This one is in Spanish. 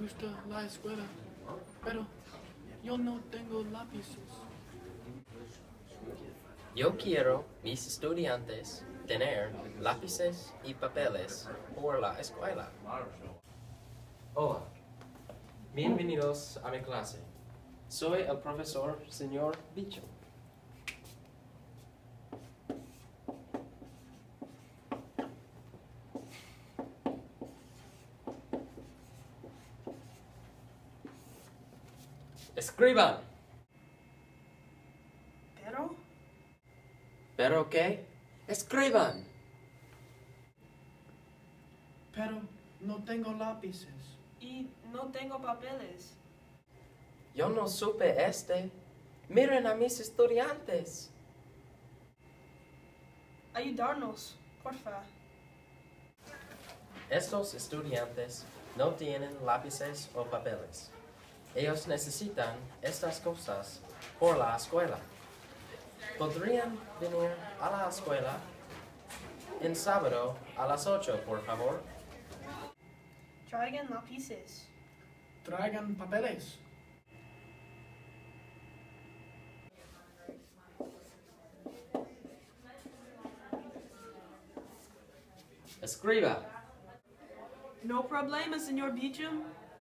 gusta la escuela, pero yo no tengo lápices. Yo quiero mis estudiantes tener lápices y papeles por la escuela. Hola, bienvenidos a mi clase. Soy el profesor señor Beecham. Escriban. ¿Pero qué? Escriban. Pero no tengo lápices. Y no tengo papeles. Yo no supe este. Miren a mis estudiantes. Ayudarnos, porfa. Estos estudiantes no tienen lápices o papeles. Ellos necesitan estas cosas por la escuela. ¿Podrían venir a la escuela en sábado a las 8, por favor? Traigan lápices. Traigan papeles. Escriba. No problema, señor Beecham.